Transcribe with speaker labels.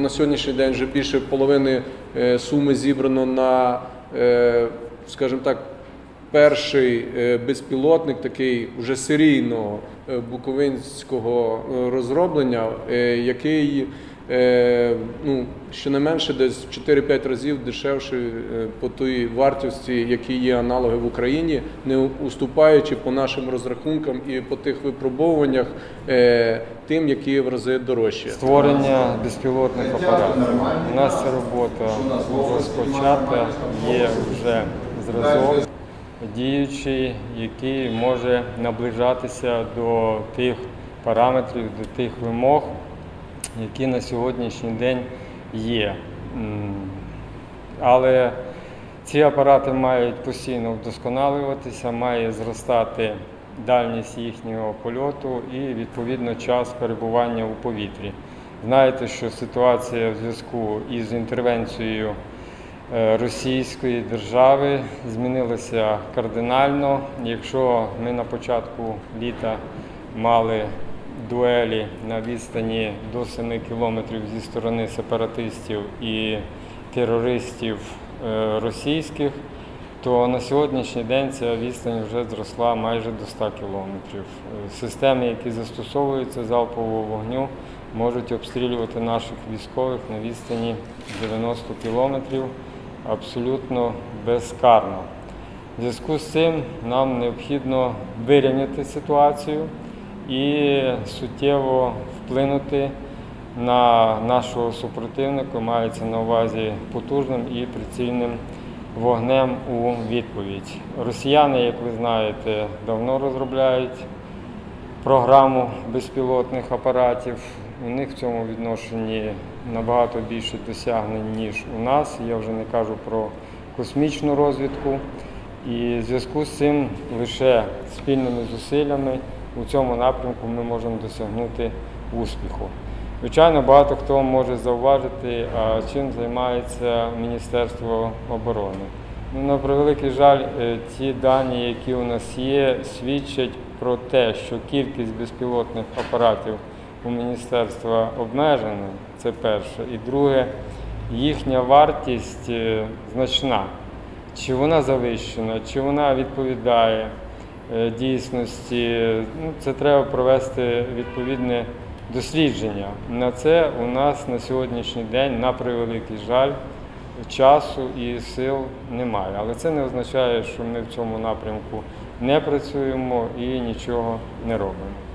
Speaker 1: На сьогоднішній день вже більше половини суми зібрано на, скажімо так, перший безпілотник, такий вже серійного буковинського розроблення, який щонайменше десь 4-5 разів дешевший по тій вартості, які є аналоги в Україні, не уступаючи по нашим розрахункам і по тих випробовуваннях тим, які в рази дорожчі.
Speaker 2: Створення безпілотних апаратів. У нас ця робота розпочата, є вже зразок діючий, який може наближатися до тих параметрів, до тих вимог, які на сьогоднішній день є. Але ці апарати мають постійно вдосконалюватися, має зростати дальність їхнього польоту і, відповідно, час перебування у повітрі. Знаєте, що ситуація в зв'язку із інтервенцією Російської держави змінилася кардинально. Якщо ми на початку літа мали дуелі на відстані до 7 кілометрів зі сторони сепаратистів і терористів російських, то на сьогоднішній день ця відстань вже зросла майже до 100 кілометрів. Системи, які застосовуються залпового вогню, можуть обстрілювати наших військових на відстані 90 кілометрів абсолютно безкарно. В зв'язку з цим нам необхідно вирівняти ситуацію і суттєво вплинути на нашого супротивника, мається на увазі потужним і прицільним вогнем у відповідь. Росіяни, як ви знаєте, давно розробляють програму безпілотних апаратів. У них в цьому відношенні набагато більше досягнень, ніж у нас. Я вже не кажу про космічну розвідку. І в зв'язку з цим лише спільними зусиллями у цьому напрямку ми можемо досягнути успіху. Звичайно, багато хто може зауважити, а чим займається Міністерство оборони. На превеликий жаль, ті дані, які у нас є, свідчать про те, що кількість безпілотних апаратів у міністерства обмежена, це перше. І друге, їхня вартість значна. Чи вона завищена, чи вона відповідає дійсності, це треба провести відповідне дослідження. На це у нас на сьогоднішній день, на превеликий жаль, часу і сил немає. Але це не означає, що ми в цьому напрямку не працюємо і нічого не робимо.